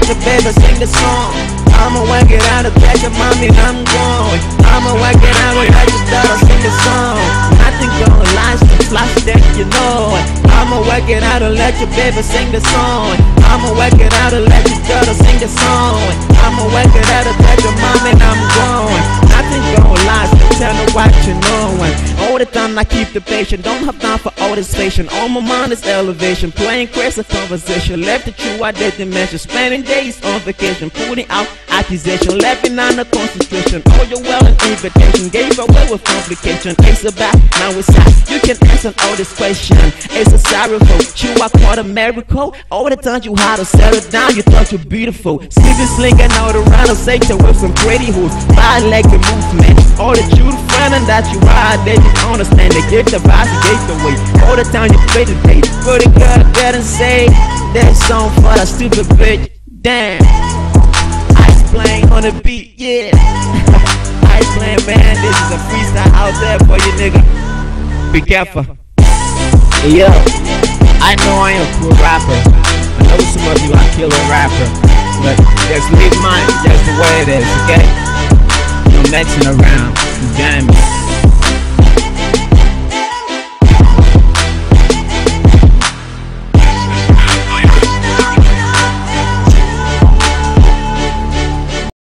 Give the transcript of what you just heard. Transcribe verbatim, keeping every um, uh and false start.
your baby sing the song. I'ma work it out, tell your mommy I'm going. I'ma work it out, let your daughter sing the song. Nothing gonna last the flash that you know it. I'ma work it out and let your baby sing the song. I'ma work it out and let your daughter sing the song. I'ma work it out and tell your mommy I'm going. Nothing gonna last, tell her what you knowin'. All the time I keep the patient, don't have time for all this patient. On my mind is elevation, playing crazy conversation. Left the true, I did dimension, spending days on vacation, putting out accusation, laughing on the concentration. All your well and invitation, gave away with complication. It's about, now it's out, you can answer all this question. It's a sorrowful, you are quite a miracle. All the time you had to settle down, you thought you're beautiful. Sleeping, slinging all around, section with some pretty hoods. Five-legged movement, all the true friend and that you ride, they just understand. They give the vibes, they gave the way. All the time you play the date, pretty girl, get and say that song for that stupid bitch. Damn, Ice playing on the beat, yeah. Ice playing, man, this is a freestyle out there for you, nigga. Be careful. Yo, I know I am a cool rapper. I know some of you are killer rapper, but just leave mine just the way it is, okay? No messing around, you got me.